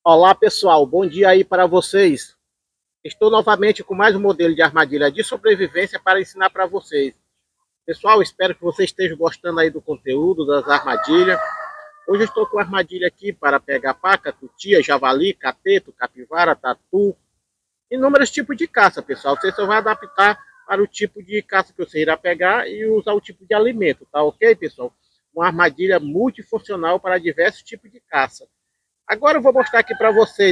Olá pessoal, bom dia aí para vocês. Estou novamente com mais um modelo de armadilha de sobrevivência para ensinar para vocês. Pessoal, espero que vocês estejam gostando aí do conteúdo, das armadilhas. Hoje eu estou com armadilha aqui para pegar paca, cutia, javali, cateto, capivara, tatu. Inúmeros tipos de caça, pessoal. Você só vai adaptar para o tipo de caça que você irá pegar e usar o tipo de alimento, tá ok, pessoal? Uma armadilha multifuncional para diversos tipos de caça. Agora eu vou mostrar aqui para vocês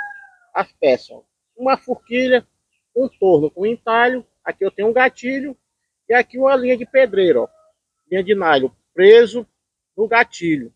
as peças. Ó. Uma forquilha, um torno com entalho, aqui eu tenho um gatilho e aqui uma linha de pedreiro, ó. Linha de nylon preso no gatilho.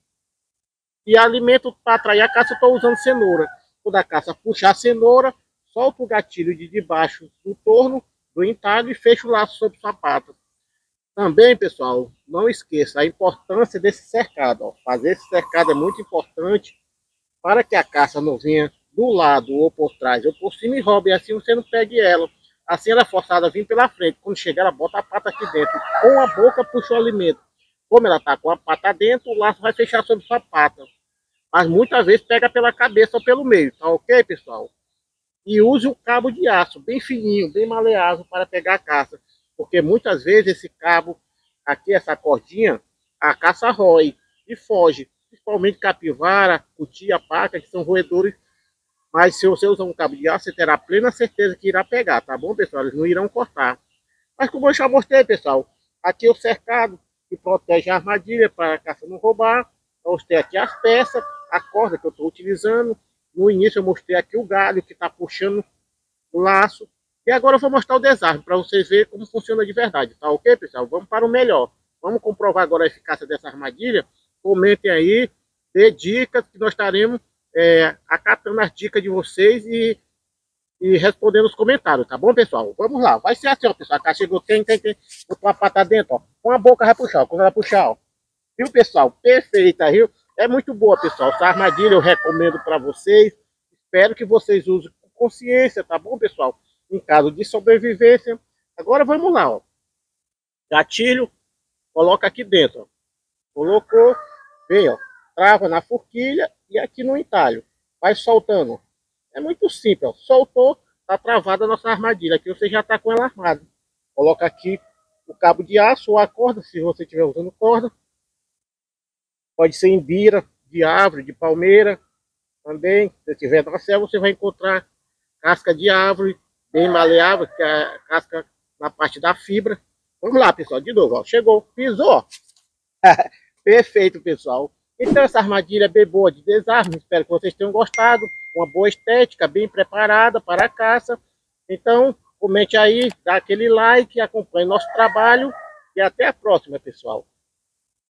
E alimento para atrair a caça eu estou usando cenoura. Quando a caça puxar a cenoura, solta o gatilho de debaixo do torno, do entalho e fecha o laço sobre o sapato. Também, pessoal, não esqueça a importância desse cercado. Ó. Fazer esse cercado é muito importante para que a caça não venha do lado ou por trás ou por cima e roube, e assim você não pegue ela. Assim ela é forçada a vir pela frente. Quando chegar, ela bota a pata aqui dentro. Com a boca puxa o alimento. Como ela está com a pata dentro, o laço vai fechar sobre sua pata. Mas muitas vezes pega pela cabeça ou pelo meio, tá ok, pessoal? E use um cabo de aço bem fininho, bem maleável para pegar a caça. Porque muitas vezes esse cabo, aqui essa cordinha, a caça rói e foge. Principalmente capivara, cutia, paca, que são roedores. Mas se você usar um cabo de aço, você terá plena certeza que irá pegar, tá bom, pessoal? Eles não irão cortar. Mas como eu já mostrei, pessoal, aqui é o cercado que protege a armadilha para a caça não roubar. Eu mostrei aqui as peças, a corda que eu estou utilizando. No início eu mostrei aqui o galho que está puxando o laço. E agora eu vou mostrar o desarme para vocês verem como funciona de verdade, tá ok, pessoal? Vamos para o melhor. Vamos comprovar agora a eficácia dessa armadilha. Comentem aí, dê dicas que nós estaremos acatando as dicas de vocês e respondendo os comentários, tá bom, pessoal? Vamos lá, vai ser assim, ó, pessoal. A caixa chegou, tem, botou a pata dentro, ó. Com a boca vai puxar, ó, quando ela puxar, ó. Viu, pessoal? Perfeita, viu? É muito boa, pessoal. Essa armadilha eu recomendo para vocês. Espero que vocês usem com consciência, tá bom, pessoal? Em caso de sobrevivência. Agora vamos lá, ó. Gatilho, coloca aqui dentro, ó. Colocou, vem, ó, trava na forquilha e aqui no entalho. Vai soltando. É muito simples, ó. Soltou, tá travada a nossa armadilha. Aqui você já tá com ela armada. Coloca aqui o cabo de aço ou a corda, se você estiver usando corda. Pode ser em bira, de árvore, de palmeira. Também, se estiver na selva, você vai encontrar casca de árvore, bem maleável, que é a casca na parte da fibra. Vamos lá, pessoal, de novo, ó. Chegou, pisou, ó. Perfeito, pessoal. Então essa armadilha é bem boa de desarme. Espero que vocês tenham gostado. Uma boa estética, bem preparada para a caça. Então, comente aí, dá aquele like, acompanhe nosso trabalho e até a próxima, pessoal.